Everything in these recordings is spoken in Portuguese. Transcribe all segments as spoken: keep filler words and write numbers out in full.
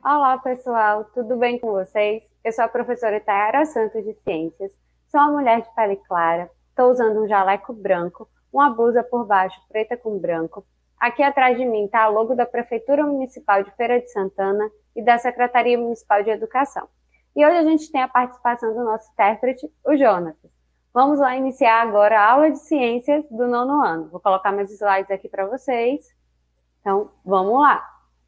Olá, pessoal, tudo bem com vocês? Eu sou a professora Itayara Santos de Ciências, sou uma mulher de pele clara, estou usando um jaleco branco, uma blusa por baixo preta com branco. Aqui atrás de mim está o logo da Prefeitura Municipal de Feira de Santana e da Secretaria Municipal de Educação. E hoje a gente tem a participação do nosso intérprete, o Jonatas. Vamos lá iniciar agora a aula de ciências do nono ano. Vou colocar meus slides aqui para vocês. Então, vamos lá!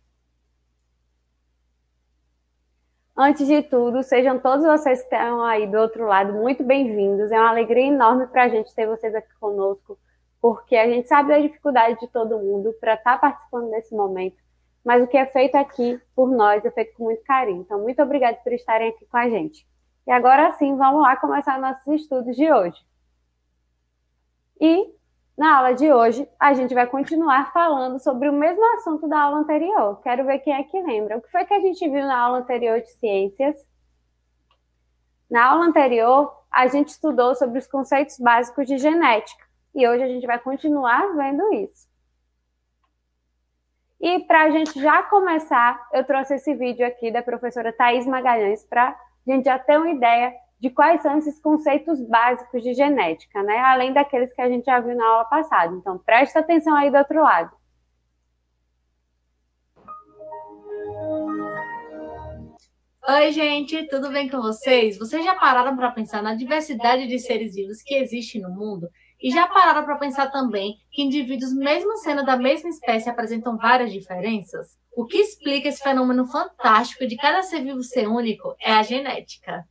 Antes de tudo, sejam todos vocês que estão aí do outro lado muito bem-vindos. É uma alegria enorme para a gente ter vocês aqui conosco, porque a gente sabe da dificuldade de todo mundo para estar participando desse momento, mas o que é feito aqui por nós é feito com muito carinho. Então, muito obrigada por estarem aqui com a gente. E agora sim, vamos lá começar nossos estudos de hoje. E na aula de hoje, a gente vai continuar falando sobre o mesmo assunto da aula anterior. Quero ver quem é que lembra. O que foi que a gente viu na aula anterior de ciências? Na aula anterior, a gente estudou sobre os conceitos básicos de genética. E hoje a gente vai continuar vendo isso. E para a gente já começar, eu trouxe esse vídeo aqui da professora Thaís Magalhães para a gente já ter uma ideia de quais são esses conceitos básicos de genética, né? Além daqueles que a gente já viu na aula passada. Então, presta atenção aí do outro lado. Oi, gente, tudo bem com vocês? Vocês já pararam para pensar na diversidade de seres vivos que existe no mundo? E já pararam para pensar também que indivíduos, mesmo sendo da mesma espécie, apresentam várias diferenças? O que explica esse fenômeno fantástico de cada ser vivo ser único é a genética.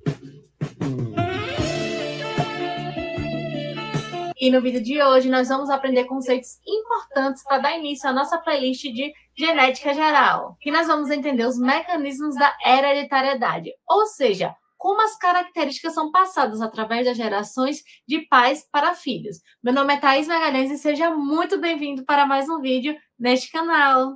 E no vídeo de hoje nós vamos aprender conceitos importantes para dar início à nossa playlist de genética geral. E nós vamos entender os mecanismos da hereditariedade, ou seja, como as características são passadas através das gerações de pais para filhos. Meu nome é Thaís Magalhães e seja muito bem-vindo para mais um vídeo neste canal.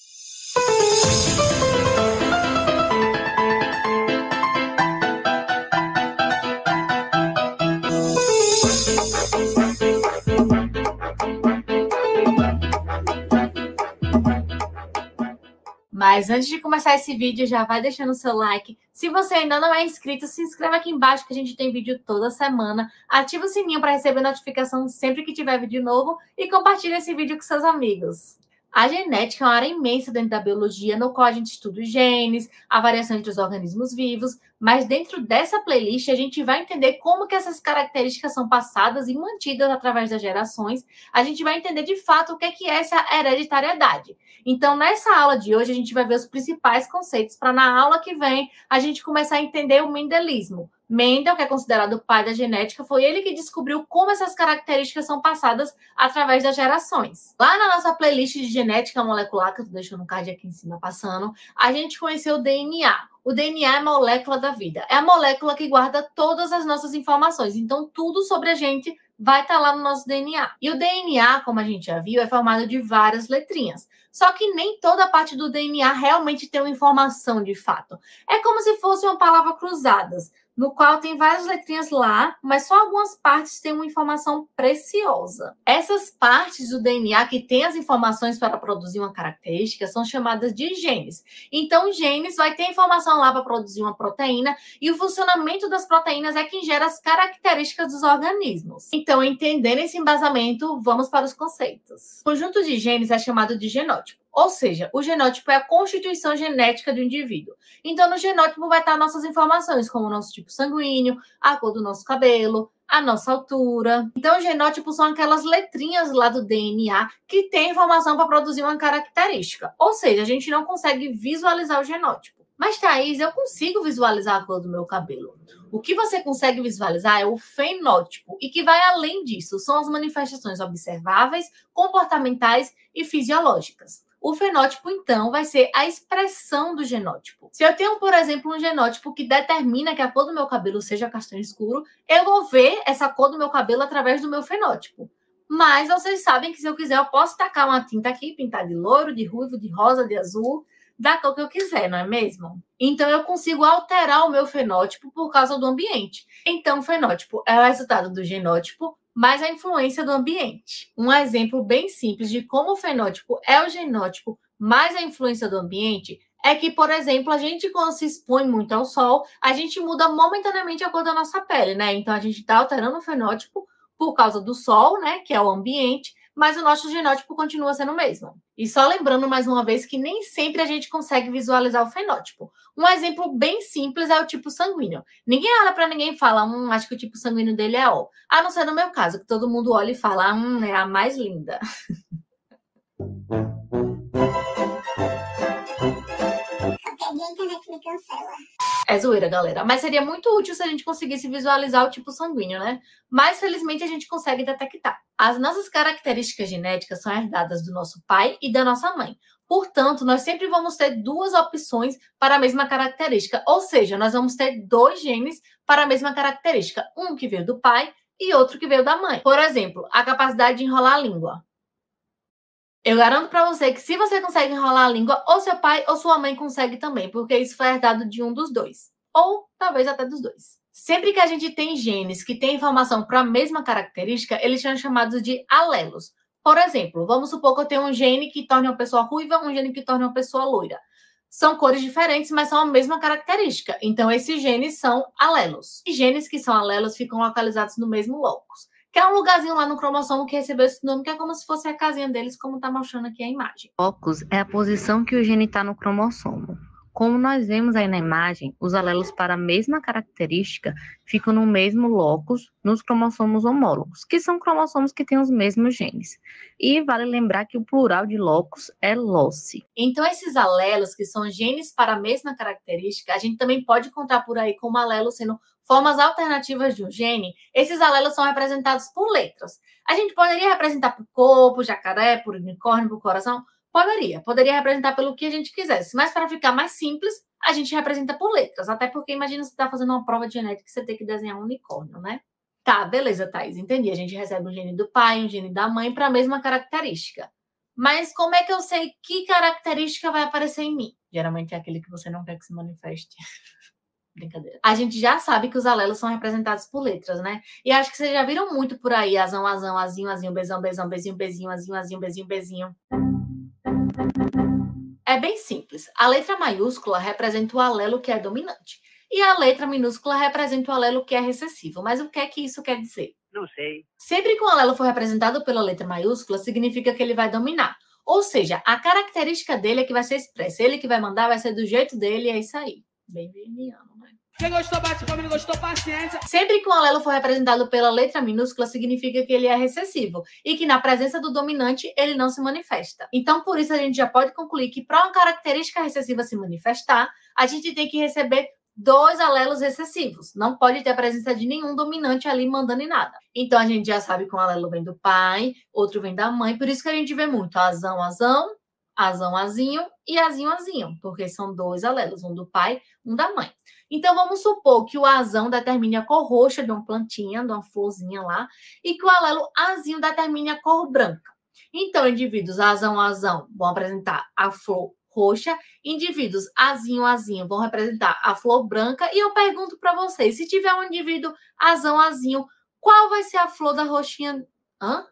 Mas antes de começar esse vídeo, já vai deixando o seu like. Se você ainda não é inscrito, se inscreva aqui embaixo que a gente tem vídeo toda semana. Ativa o sininho para receber notificação sempre que tiver vídeo novo e compartilhe esse vídeo com seus amigos. A genética é uma área imensa dentro da biologia, no qual a gente estuda os genes, a variação entre os organismos vivos, mas dentro dessa playlist a gente vai entender como que essas características são passadas e mantidas através das gerações. A gente vai entender de fato o que é, que é essa hereditariedade. Então, nessa aula de hoje, a gente vai ver os principais conceitos para, na aula que vem, a gente começar a entender o mendelismo. Mendel, que é considerado o pai da genética, foi ele que descobriu como essas características são passadas através das gerações. Lá na nossa playlist de genética molecular, que eu estou deixando um card aqui em cima passando, a gente conheceu o D N A. O D N A é a molécula da vida. É a molécula que guarda todas as nossas informações. Então, tudo sobre a gente vai estar lá no nosso D N A. E o D N A, como a gente já viu, é formado de várias letrinhas. Só que nem toda parte do D N A realmente tem uma informação de fato. É como se fosse uma palavra cruzadas, no qual tem várias letrinhas lá, mas só algumas partes têm uma informação preciosa. Essas partes do D N A que têm as informações para produzir uma característica são chamadas de genes. Então, genes vai ter informação lá para produzir uma proteína e o funcionamento das proteínas é quem gera as características dos organismos. Então, entendendo esse embasamento, vamos para os conceitos. O conjunto de genes é chamado de genótipo. Ou seja, o genótipo é a constituição genética do indivíduo. Então, no genótipo vai estar nossas informações, como o nosso tipo sanguíneo, a cor do nosso cabelo, a nossa altura. Então, o genótipo são aquelas letrinhas lá do D N A que tem informação para produzir uma característica. Ou seja, a gente não consegue visualizar o genótipo. Mas, Thaís, eu consigo visualizar a cor do meu cabelo. O que você consegue visualizar é o fenótipo, e que vai além disso, são as manifestações observáveis, comportamentais e fisiológicas. O fenótipo, então, vai ser a expressão do genótipo. Se eu tenho, por exemplo, um genótipo que determina que a cor do meu cabelo seja castanho escuro, eu vou ver essa cor do meu cabelo através do meu fenótipo. Mas vocês sabem que se eu quiser, eu posso tacar uma tinta aqui, pintar de loiro, de ruivo, de rosa, de azul, da cor que eu quiser, não é mesmo? Então, eu consigo alterar o meu fenótipo por causa do ambiente. Então, o fenótipo é o resultado do genótipo mais a influência do ambiente. Um exemplo bem simples de como o fenótipo é o genótipo mais a influência do ambiente é que, por exemplo, a gente quando se expõe muito ao sol, a gente muda momentaneamente a cor da nossa pele, né? Então a gente está alterando o fenótipo por causa do sol, né? Que é o ambiente, mas o nosso genótipo continua sendo o mesmo. E só lembrando mais uma vez que nem sempre a gente consegue visualizar o fenótipo. Um exemplo bem simples é o tipo sanguíneo. Ninguém olha para ninguém e fala, hum, acho que o tipo sanguíneo dele é O. A não ser no meu caso, que todo mundo olha e fala, hum, é a mais linda. É zoeira, galera. Mas seria muito útil se a gente conseguisse visualizar o tipo sanguíneo, né? Mas, felizmente, a gente consegue detectar. As nossas características genéticas são herdadas do nosso pai e da nossa mãe. Portanto, nós sempre vamos ter duas opções para a mesma característica. Ou seja, nós vamos ter dois genes para a mesma característica. Um que veio do pai e outro que veio da mãe. Por exemplo, a capacidade de enrolar a língua. Eu garanto para você que se você consegue enrolar a língua, ou seu pai ou sua mãe consegue também, porque isso foi herdado de um dos dois. Ou talvez até dos dois. Sempre que a gente tem genes que têm informação para a mesma característica, eles são chamados de alelos. Por exemplo, vamos supor que eu tenho um gene que torne uma pessoa ruiva, um gene que torne uma pessoa loira. São cores diferentes, mas são a mesma característica. Então, esses genes são alelos. E genes que são alelos ficam localizados no mesmo locus, que é um lugarzinho lá no cromossomo que recebeu esse nome, que é como se fosse a casinha deles, como está mostrando aqui a imagem. Locus é a posição que o gene está no cromossomo. Como nós vemos aí na imagem, os alelos para a mesma característica ficam no mesmo locus nos cromossomos homólogos, que são cromossomos que têm os mesmos genes. E vale lembrar que o plural de locus é loci. Então, esses alelos, que são genes para a mesma característica, a gente também pode encontrar por aí como alelos sendo formas alternativas de um gene. Esses alelos são representados por letras. A gente poderia representar por corpo, jacaré, por unicórnio, por coração? Poderia. Poderia representar pelo que a gente quisesse. Mas para ficar mais simples, a gente representa por letras. Até porque imagina você está fazendo uma prova de genética e você tem que desenhar um unicórnio, né? Tá, beleza, Thaís. Entendi. A gente recebe um gene do pai, um gene da mãe para a mesma característica. Mas como é que eu sei que característica vai aparecer em mim? Geralmente é aquele que você não quer que se manifeste. Brincadeira. A gente já sabe que os alelos são representados por letras, né? E acho que vocês já viram muito por aí. Azão, azão, azinho, azinho, bezão, bezão, bezinho, bezinho, azinho, azinho, bezinho, bezinho. É bem simples. A letra maiúscula representa o alelo que é dominante. E a letra minúscula representa o alelo que é recessivo. Mas o que é que isso quer dizer? Não sei. Sempre que um alelo for representado pela letra maiúscula, significa que ele vai dominar. Ou seja, a característica dele é que vai ser expressa. Ele que vai mandar, vai ser do jeito dele, e é isso aí. Bem virginiano, né? Quem gostou, bate palma, não gostou, paciência. Sempre que um alelo for representado pela letra minúscula, significa que ele é recessivo e que na presença do dominante ele não se manifesta. Então, por isso, a gente já pode concluir que para uma característica recessiva se manifestar, a gente tem que receber dois alelos recessivos. Não pode ter a presença de nenhum dominante ali mandando em nada. Então, a gente já sabe que um alelo vem do pai, outro vem da mãe, por isso que a gente vê muito azão, azão, azão, azinho e azinho, azinho, porque são dois alelos, um do pai, um da mãe. Então, vamos supor que o azão determine a cor roxa de uma plantinha, de uma florzinha lá, e que o alelo azinho determine a cor branca. Então, indivíduos azão, azão vão apresentar a flor roxa, indivíduos azinho, azinho vão representar a flor branca, e eu pergunto para vocês, se tiver um indivíduo azão, azinho, qual vai ser a flor da roxinha? Hã?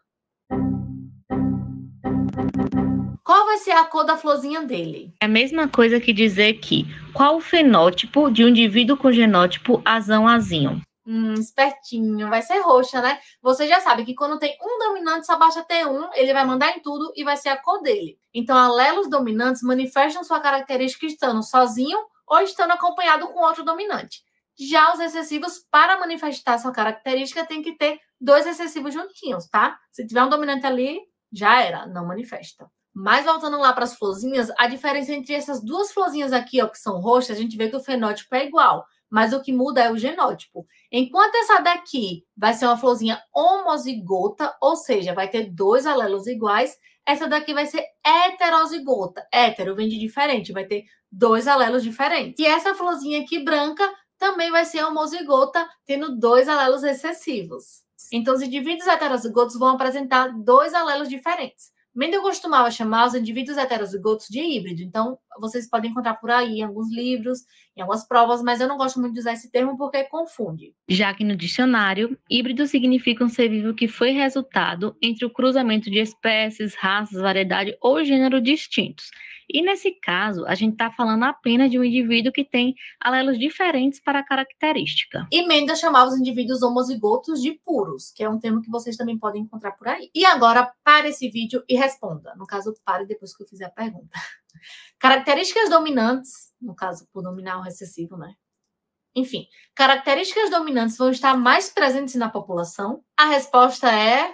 Qual vai ser a cor da florzinha dele? É a mesma coisa que dizer que qual o fenótipo de um indivíduo com genótipo azão-azinho? Hum, espertinho. Vai ser roxa, né? Você já sabe que quando tem um dominante, só basta ter um, ele vai mandar em tudo e vai ser a cor dele. Então, alelos dominantes manifestam sua característica estando sozinho ou estando acompanhado com outro dominante. Já os recessivos, para manifestar sua característica, tem que ter dois recessivos juntinhos, tá? Se tiver um dominante ali, já era, não manifesta. Mas voltando lá para as florzinhas, a diferença entre essas duas florzinhas aqui, ó, que são roxas, a gente vê que o fenótipo é igual, mas o que muda é o genótipo. Enquanto essa daqui vai ser uma florzinha homozigota, ou seja, vai ter dois alelos iguais, essa daqui vai ser heterozigota. Hétero vem de diferente, vai ter dois alelos diferentes. E essa florzinha aqui branca também vai ser homozigota, tendo dois alelos recessivos. Então, os indivíduos heterozigotos vão apresentar dois alelos diferentes. Mendel costumava chamar os indivíduos heterozigotos de híbrido, então vocês podem encontrar por aí em alguns livros, em algumas provas, mas eu não gosto muito de usar esse termo porque confunde. Já que no dicionário, híbrido significa um ser vivo que foi resultado entre o cruzamento de espécies, raças, variedade ou gênero distintos. E nesse caso, a gente está falando apenas de um indivíduo que tem alelos diferentes para a característica. E Mendel chamava os indivíduos homozigotos de puros, que é um termo que vocês também podem encontrar por aí. E agora, pare esse vídeo e responda. No caso, pare depois que eu fizer a pergunta. Características dominantes, no caso, por dominar o recessivo, né? Enfim, características dominantes vão estar mais presentes na população? A resposta é...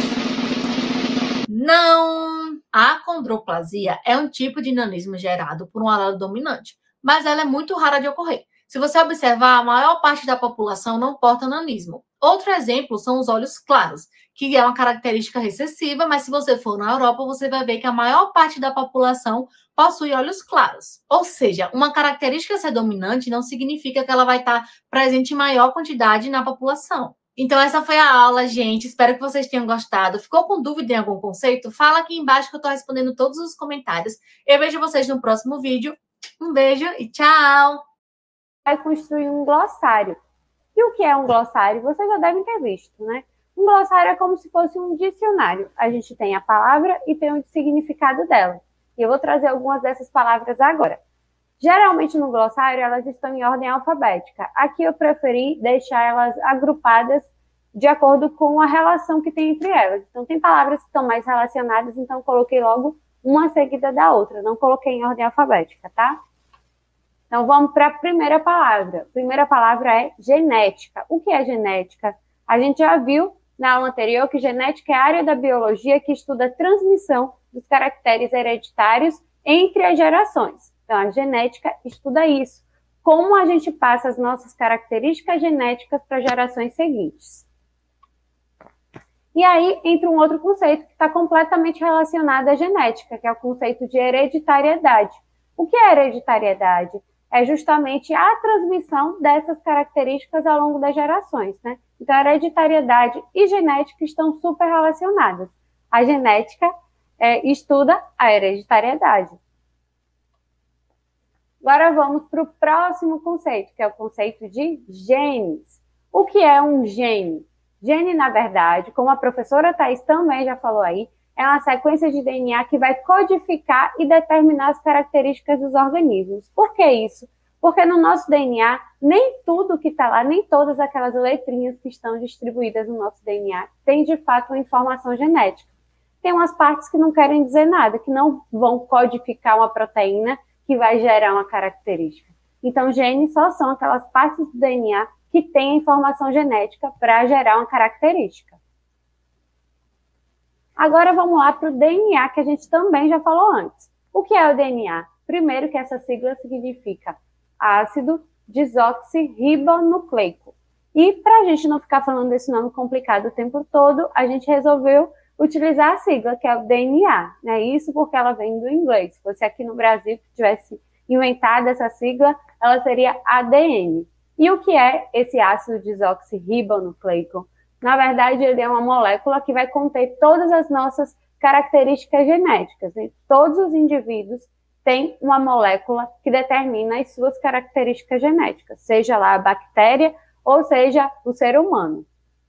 não! A acondroplasia é um tipo de nanismo gerado por um alelo dominante, mas ela é muito rara de ocorrer. Se você observar, a maior parte da população não porta nanismo. Outro exemplo são os olhos claros, que é uma característica recessiva, mas se você for na Europa, você vai ver que a maior parte da população possui olhos claros. Ou seja, uma característica ser dominante não significa que ela vai estar presente em maior quantidade na população. Então, essa foi a aula, gente. Espero que vocês tenham gostado. Ficou com dúvida em algum conceito? Fala aqui embaixo que eu estou respondendo todos os comentários. Eu vejo vocês no próximo vídeo. Um beijo e tchau! Vai construir um glossário. E o que é um glossário? Vocês já devem ter visto, né? Um glossário é como se fosse um dicionário. A gente tem a palavra e tem o significado dela. E eu vou trazer algumas dessas palavras agora. Geralmente no glossário elas estão em ordem alfabética. Aqui eu preferi deixar elas agrupadas de acordo com a relação que tem entre elas. Então tem palavras que estão mais relacionadas, então coloquei logo uma seguida da outra. Não coloquei em ordem alfabética, tá? Então vamos para a primeira palavra. A primeira palavra é genética. O que é genética? A gente já viu na aula anterior que genética é a área da biologia que estuda a transmissão dos caracteres hereditários entre as gerações. Então, a genética estuda isso. Como a gente passa as nossas características genéticas para gerações seguintes. E aí entra um outro conceito que está completamente relacionado à genética, que é o conceito de hereditariedade. O que é hereditariedade? É justamente a transmissão dessas características ao longo das gerações, né? Então, a hereditariedade e genética estão super relacionadas. A genética é, estuda a hereditariedade. Agora vamos para o próximo conceito, que é o conceito de genes. O que é um gene? Gene, na verdade, como a professora Thais também já falou aí, é uma sequência de D N A que vai codificar e determinar as características dos organismos. Por que isso? Porque no nosso D N A, nem tudo que está lá, nem todas aquelas letrinhas que estão distribuídas no nosso D N A tem, de fato, uma informação genética. Tem umas partes que não querem dizer nada, que não vão codificar uma proteína que vai gerar uma característica. Então, genes só são aquelas partes do D N A que têm a informação genética para gerar uma característica. Agora vamos lá para o D N A, que a gente também já falou antes. O que é o D N A? Primeiro que essa sigla significa ácido desoxirribonucleico. E para a gente não ficar falando desse nome complicado o tempo todo, a gente resolveu utilizar a sigla, que é o D N A. Né? Isso porque ela vem do inglês. Se fosse aqui no Brasil que tivesse inventado essa sigla, ela seria A D N. E o que é esse ácido desoxirribonucleico? Na verdade, ele é uma molécula que vai conter todas as nossas características genéticas. Né? Todos os indivíduos têm uma molécula que determina as suas características genéticas, seja lá a bactéria ou seja o ser humano.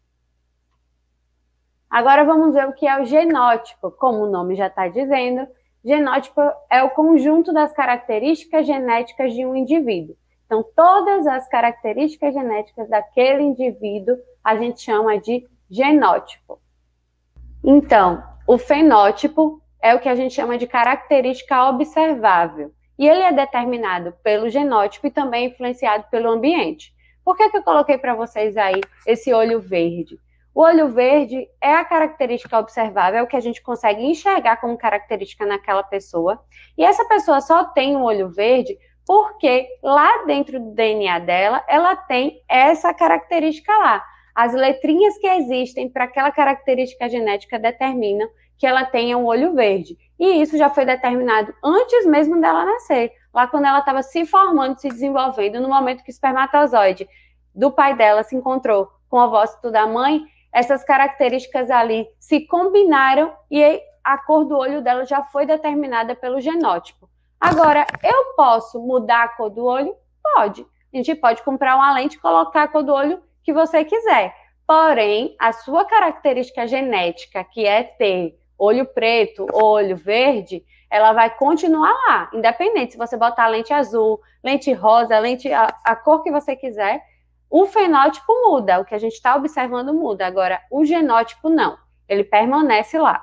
Agora vamos ver o que é o genótipo. Como o nome já está dizendo, genótipo é o conjunto das características genéticas de um indivíduo. Então, todas as características genéticas daquele indivíduo a gente chama de genótipo. Então, o fenótipo é o que a gente chama de característica observável. E ele é determinado pelo genótipo e também influenciado pelo ambiente. Por que que eu coloquei para vocês aí esse olho verde? O olho verde é a característica observável, é o que a gente consegue enxergar como característica naquela pessoa. E essa pessoa só tem um olho verde porque lá dentro do D N A dela, ela tem essa característica lá. As letrinhas que existem para aquela característica genética determinam que ela tenha um olho verde. E isso já foi determinado antes mesmo dela nascer, lá quando ela estava se formando, se desenvolvendo, no momento que o espermatozoide do pai dela se encontrou com o ovócito da mãe, essas características ali se combinaram e a cor do olho dela já foi determinada pelo genótipo. Agora, eu posso mudar a cor do olho? Pode. A gente pode comprar uma lente e colocar a cor do olho que você quiser. Porém, a sua característica genética, que é ter olho preto ou olho verde, ela vai continuar lá, independente se você botar lente azul, lente rosa, lente a, a cor que você quiser, o fenótipo muda, o que a gente está observando muda. Agora, o genótipo não, ele permanece lá.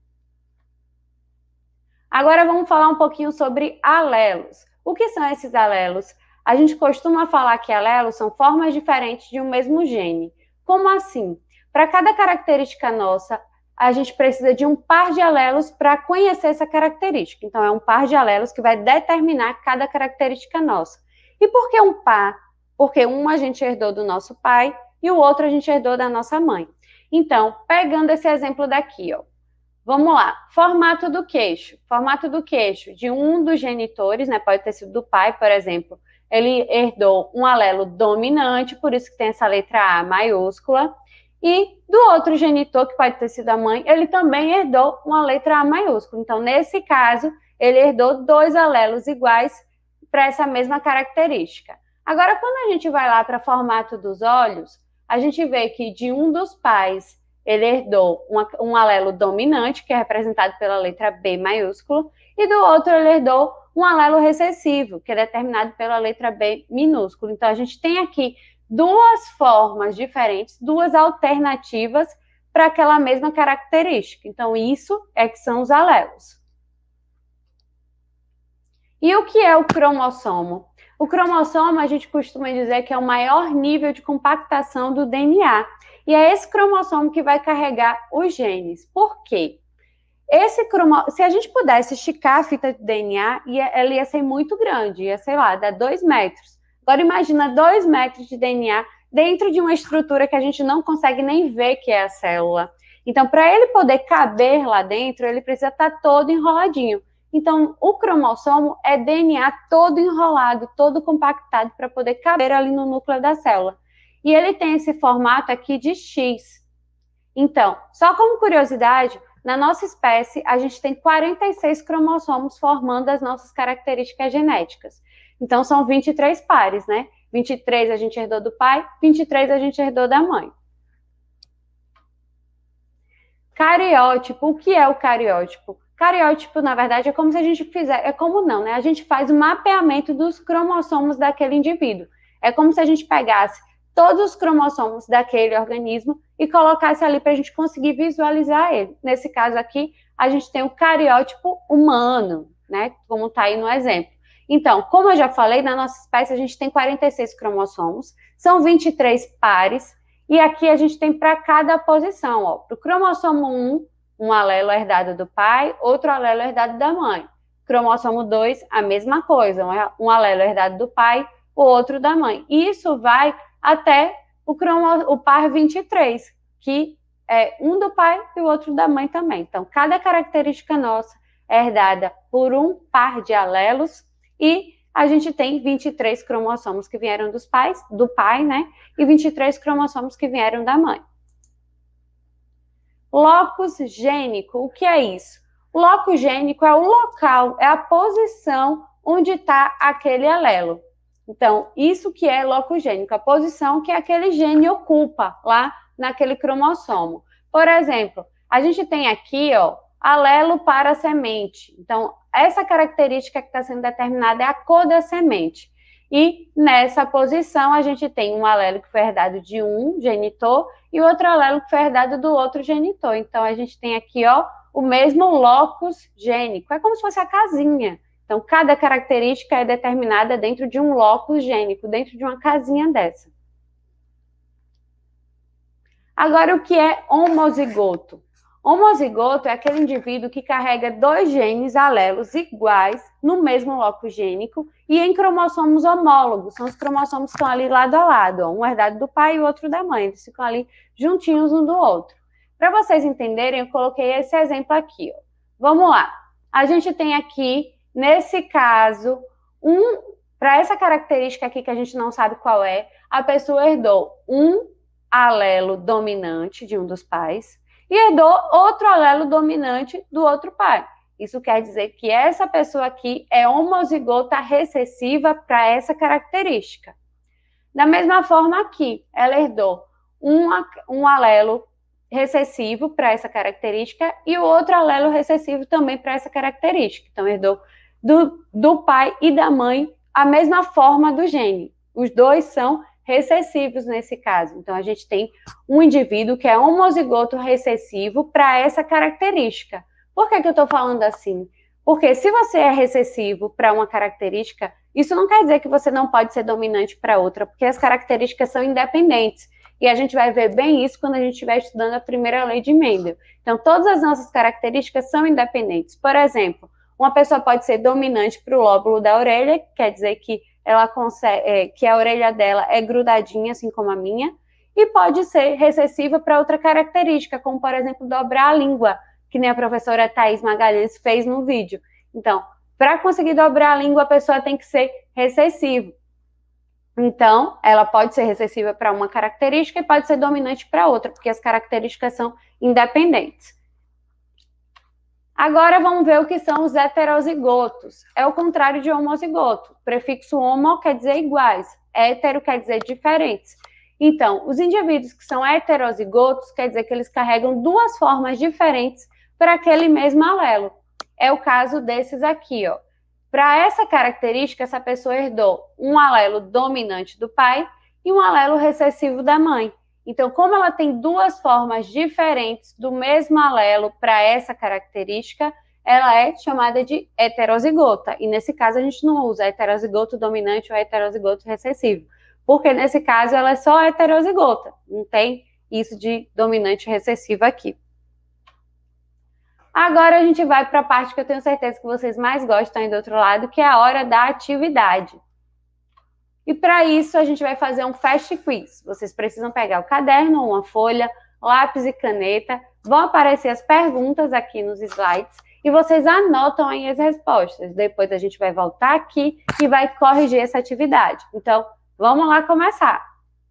Agora vamos falar um pouquinho sobre alelos. O que são esses alelos? A gente costuma falar que alelos são formas diferentes de um mesmo gene. Como assim? Para cada característica nossa, a gente precisa de um par de alelos para conhecer essa característica. Então, é um par de alelos que vai determinar cada característica nossa. E por que um par? Porque um a gente herdou do nosso pai e o outro a gente herdou da nossa mãe. Então, pegando esse exemplo daqui, ó. Vamos lá. Formato do queixo. Formato do queixo de um dos genitores, né? Pode ter sido do pai, por exemplo. Ele herdou um alelo dominante, por isso que tem essa letra A maiúscula. E do outro genitor, que pode ter sido a mãe, ele também herdou uma letra A maiúscula. Então, nesse caso, ele herdou dois alelos iguais para essa mesma característica. Agora, quando a gente vai lá para formato dos olhos, a gente vê que de um dos pais, ele herdou uma, um alelo dominante, que é representado pela letra B maiúscula, e do outro ele herdou um alelo recessivo, que é determinado pela letra B minúscula. Então, a gente tem aqui duas formas diferentes, duas alternativas para aquela mesma característica. Então, isso é que são os alelos. E o que é o cromossomo? O cromossomo, a gente costuma dizer que é o maior nível de compactação do D N A. E é esse cromossomo que vai carregar os genes. Por quê? Esse cromo... Se a gente pudesse esticar a fita de D N A, ia... ela ia ser muito grande, ia, sei lá, dar dois metros. Agora, imagina dois metros de D N A dentro de uma estrutura que a gente não consegue nem ver que é a célula. Então, para ele poder caber lá dentro, ele precisa estar todo enroladinho. Então, o cromossomo é D N A todo enrolado, todo compactado para poder caber ali no núcleo da célula. E ele tem esse formato aqui de X. Então, só como curiosidade, na nossa espécie, a gente tem quarenta e seis cromossomos formando as nossas características genéticas. Então, são vinte e três pares, né? vinte e três a gente herdou do pai, vinte e três a gente herdou da mãe. Cariótipo, o que é o cariótipo? Cariótipo, na verdade, é como se a gente fizer, é como não, né? A gente faz o mapeamento dos cromossomos daquele indivíduo. É como se a gente pegasse todos os cromossomos daquele organismo e colocasse ali para a gente conseguir visualizar ele. Nesse caso aqui, a gente tem o cariótipo humano, né? Como está aí no exemplo. Então, como eu já falei, na nossa espécie a gente tem quarenta e seis cromossomos, são vinte e três pares, e aqui a gente tem para cada posição, ó. Para o cromossomo um, um alelo herdado do pai, outro alelo herdado da mãe. Cromossomo dois, a mesma coisa, um alelo herdado do pai, o outro da mãe. E isso vai até o, cromo, o par vinte e três, que é um do pai e o outro da mãe também. Então, cada característica nossa é herdada por um par de alelos e a gente tem vinte e três cromossomos que vieram dos pais, do pai, né? E vinte e três cromossomos que vieram da mãe. Locus gênico, o que é isso? O locus gênico é o local, é a posição onde está aquele alelo. Então, isso que é locus gênico, a posição que aquele gene ocupa lá naquele cromossomo. Por exemplo, a gente tem aqui, ó, alelo para a semente. Então, essa característica que está sendo determinada é a cor da semente. E nessa posição, a gente tem um alelo que foi herdado de um genitor e outro alelo que foi herdado do outro genitor. Então, a gente tem aqui, ó, o mesmo locus gênico. É como se fosse a casinha. Então, cada característica é determinada dentro de um locus gênico, dentro de uma casinha dessa. Agora, o que é homozigoto? Homozigoto é aquele indivíduo que carrega dois genes alelos iguais no mesmo locus gênico e em cromossomos homólogos. São os cromossomos que estão ali lado a lado, ó, um herdado do pai e o outro da mãe. Eles ficam ali juntinhos um do outro. Para vocês entenderem, eu coloquei esse exemplo aqui. Ó. Vamos lá. A gente tem aqui, nesse caso, um, para essa característica aqui que a gente não sabe qual é, a pessoa herdou um alelo dominante de um dos pais e herdou outro alelo dominante do outro pai. Isso quer dizer que essa pessoa aqui é homozigota recessiva para essa característica. Da mesma forma aqui, ela herdou um, um alelo recessivo para essa característica e o outro alelo recessivo também para essa característica. Então, herdou do, do pai e da mãe a mesma forma do gene. Os dois são recessivos nesse caso. Então, a gente tem um indivíduo que é homozigoto recessivo para essa característica. Por que que eu estou falando assim? Porque se você é recessivo para uma característica, isso não quer dizer que você não pode ser dominante para outra, porque as características são independentes. E a gente vai ver bem isso quando a gente estiver estudando a primeira lei de Mendel. Então, todas as nossas características são independentes. Por exemplo, uma pessoa pode ser dominante para o lóbulo da orelha, que quer dizer que, ela consegue, é, que a orelha dela é grudadinha, assim como a minha, e pode ser recessiva para outra característica, como, por exemplo, dobrar a língua, que nem a professora Thaís Magalhães fez no vídeo. Então, para conseguir dobrar a língua, a pessoa tem que ser recessiva. Então, ela pode ser recessiva para uma característica e pode ser dominante para outra, porque as características são independentes. Agora vamos ver o que são os heterozigotos. É o contrário de homozigoto. O prefixo homo quer dizer iguais, hétero quer dizer diferentes. Então, os indivíduos que são heterozigotos quer dizer que eles carregam duas formas diferentes para aquele mesmo alelo. É o caso desses aqui, ó. Para essa característica, essa pessoa herdou um alelo dominante do pai e um alelo recessivo da mãe. Então, como ela tem duas formas diferentes do mesmo alelo para essa característica, ela é chamada de heterozigota. E nesse caso, a gente não usa heterozigoto dominante ou heterozigoto recessivo, porque nesse caso ela é só heterozigota, não tem isso de dominante e recessivo aqui. Agora a gente vai para a parte que eu tenho certeza que vocês mais gostam aí do outro lado, que é a hora da atividade. E para isso a gente vai fazer um fast quiz. Vocês precisam pegar o caderno, uma folha, lápis e caneta. Vão aparecer as perguntas aqui nos slides e vocês anotam aí as respostas. Depois a gente vai voltar aqui e vai corrigir essa atividade. Então, vamos lá começar.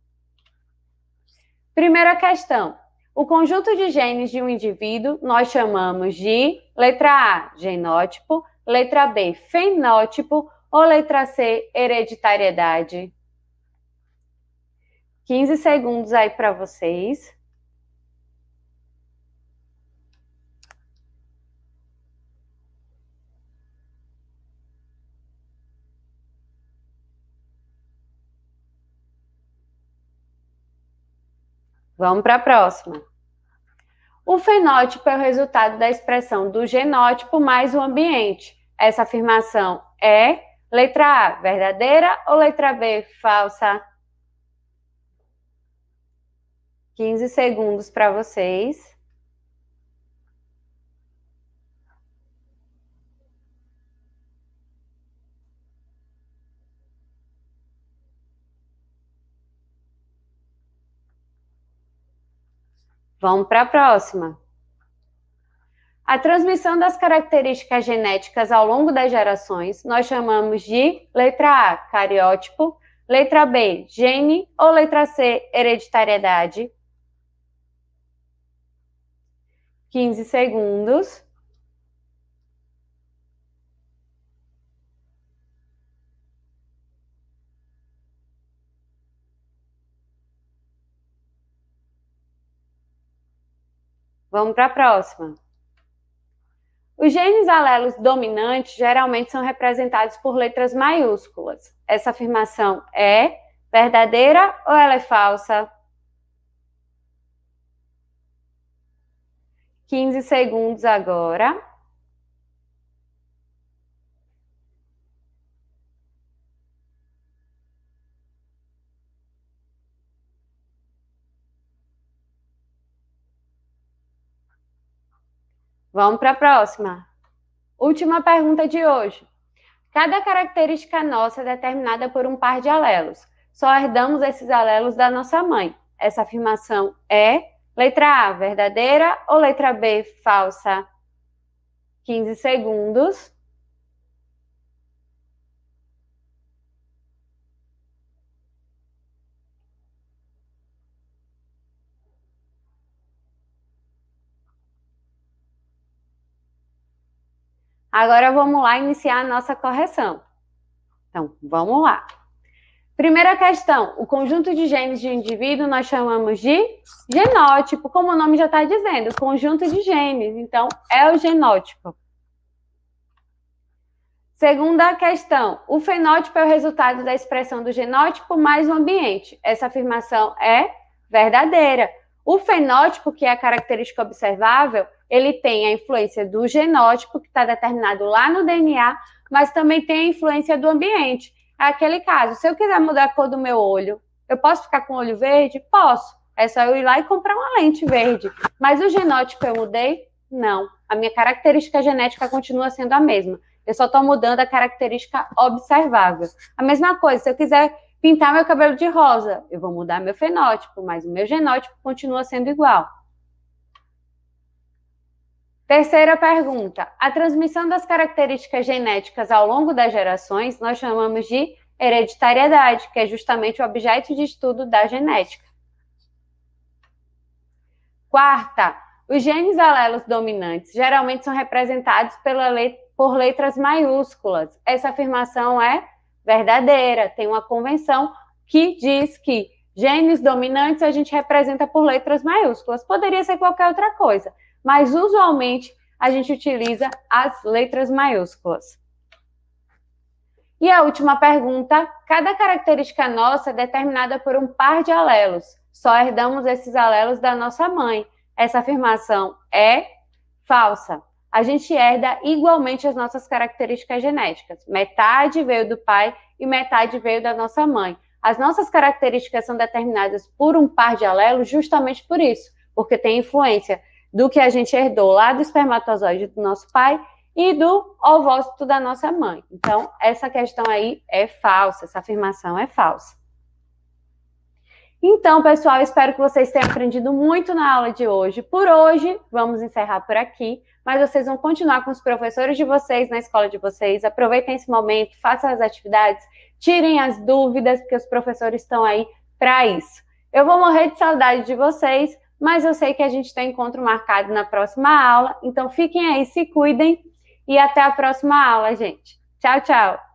Primeira questão. O conjunto de genes de um indivíduo nós chamamos de letra A, genótipo, letra B, fenótipo ou letra C, hereditariedade. quinze segundos aí para vocês. Vamos para a próxima. O fenótipo é o resultado da expressão do genótipo mais o ambiente. Essa afirmação é letra A, verdadeira ou letra B, falsa? quinze segundos para vocês. Vamos para a próxima. A transmissão das características genéticas ao longo das gerações nós chamamos de letra A, cariótipo, letra B, gene ou letra C, hereditariedade. quinze segundos. Vamos para a próxima. Os genes alelos dominantes geralmente são representados por letras maiúsculas. Essa afirmação é verdadeira ou ela é falsa? quinze segundos agora. Vamos para a próxima. Última pergunta de hoje. Cada característica nossa é determinada por um par de alelos. Só herdamos esses alelos da nossa mãe. Essa afirmação é letra A, verdadeira ou letra B, falsa? quinze segundos. Agora vamos lá iniciar a nossa correção. Então, vamos lá. Primeira questão, o conjunto de genes de um indivíduo nós chamamos de genótipo, como o nome já está dizendo, conjunto de genes, então é o genótipo. Segunda questão, o fenótipo é o resultado da expressão do genótipo mais o ambiente. Essa afirmação é verdadeira. O fenótipo, que é a característica observável, ele tem a influência do genótipo, que está determinado lá no D N A, mas também tem a influência do ambiente. É aquele caso, se eu quiser mudar a cor do meu olho, eu posso ficar com o olho verde? Posso. É só eu ir lá e comprar uma lente verde. Mas o genótipo eu mudei? Não. A minha característica genética continua sendo a mesma. Eu só estou mudando a característica observável. A mesma coisa, se eu quiser pintar meu cabelo de rosa, eu vou mudar meu fenótipo, mas o meu genótipo continua sendo igual. Terceira pergunta. A transmissão das características genéticas ao longo das gerações nós chamamos de hereditariedade, que é justamente o objeto de estudo da genética. Quarta. Os genes alelos dominantes geralmente são representados pela letra, por letras maiúsculas. Essa afirmação é verdadeira. Tem uma convenção que diz que genes dominantes a gente representa por letras maiúsculas. Poderia ser qualquer outra coisa, mas usualmente a gente utiliza as letras maiúsculas. E a última pergunta, cada característica nossa é determinada por um par de alelos. Só herdamos esses alelos da nossa mãe. Essa afirmação é falsa. A gente herda igualmente as nossas características genéticas. Metade veio do pai e metade veio da nossa mãe. As nossas características são determinadas por um par de alelos justamente por isso, porque tem influência do que a gente herdou lá do espermatozoide do nosso pai e do ovócito da nossa mãe. Então, essa questão aí é falsa, essa afirmação é falsa. Então, pessoal, espero que vocês tenham aprendido muito na aula de hoje. Por hoje, vamos encerrar por aqui, mas vocês vão continuar com os professores de vocês na escola de vocês. Aproveitem esse momento, façam as atividades, tirem as dúvidas, porque os professores estão aí para isso. Eu vou morrer de saudade de vocês, mas eu sei que a gente tem encontro marcado na próxima aula, então fiquem aí, se cuidem e até a próxima aula, gente. Tchau, tchau!